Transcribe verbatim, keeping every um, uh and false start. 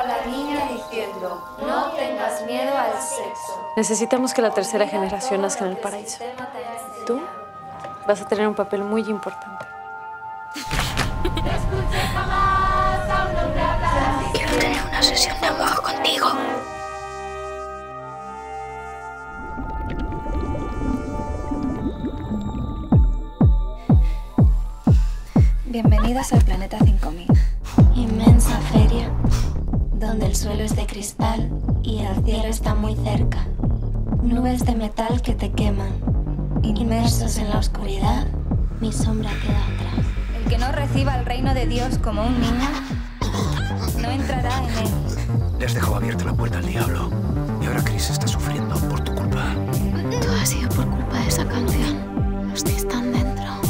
a la niña diciendo, no tengas miedo al sexo. Necesitamos que la tercera generación nazca en el paraíso. Tú vas a tener un papel muy importante. Quiero tener una sesión de amor contigo. Bienvenidos al Planeta cinco mil. Inmensa feria, donde el suelo es de cristal y el cielo está muy cerca. Nubes de metal que te queman. Inmersos en la oscuridad, mi sombra queda atrás. El que no reciba el reino de Dios como un niño, no entrará en él. Le has dejado abierta la puerta al diablo. Y ahora Chris está sufriendo por tu culpa. Todo ha sido por culpa de esa canción. Los que están dentro